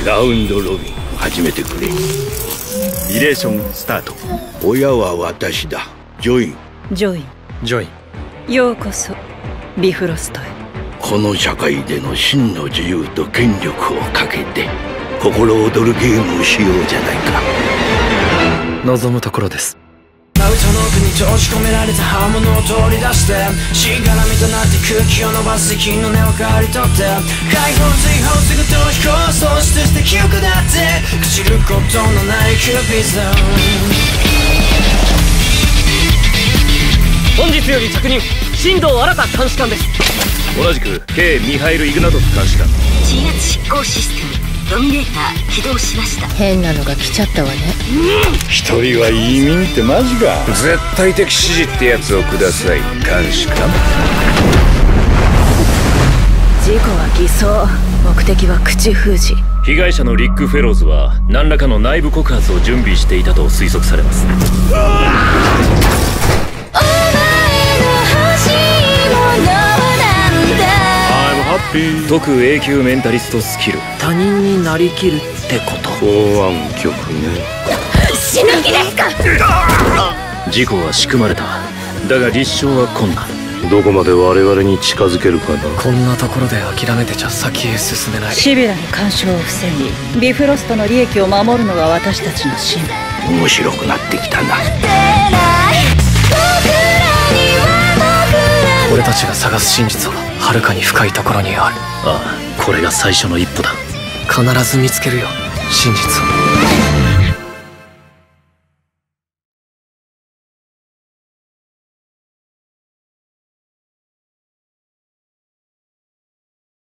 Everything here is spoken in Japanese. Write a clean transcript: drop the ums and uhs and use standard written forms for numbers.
ラウンドロビン始めてくれ。 リレーションスタート。 親は私だ。ジョイン。 ジョイン。 ジョイン。 ようこそビフロストへ。 この社会での真の自由と権力をかけて心躍るゲームをしようじゃないか。 望むところです。 歌の奥に閉じ込められた刃物を取り出してしがらみとなって空気を伸ばす金の根を刈り取って解放追放すぐ逃避行喪失して記憶だって朽ちることのないキューピズ本日より着任新藤新監視官です。 同じく K ミハイル・イグナトフ監視官。 鎮圧執行システムドミネーター起動しました。 変なのが来ちゃったわね。 一人は移民ってマジか。 絶対的指示ってやつをください監視官。 事故は偽装、目的は口封じ。 被害者のリック・フェローズは何らかの内部告発を準備していたと推測されます。特永久メンタリストスキル。 他人になりきるってこと。 公安局ね。 死ぬ気ですか。 事故は仕組まれた。だが立証は困難。 どこまで我々に近づけるかな。 こんなところで諦めてちゃ先へ進めない。 シビラの干渉を防ぎビフロストの利益を守るのが私たちの使命。 面白くなってきたな。 俺たちが探す真実ははるかに深いところにある。 ああ、これが最初の一歩だ。 必ず見つけるよ真実を。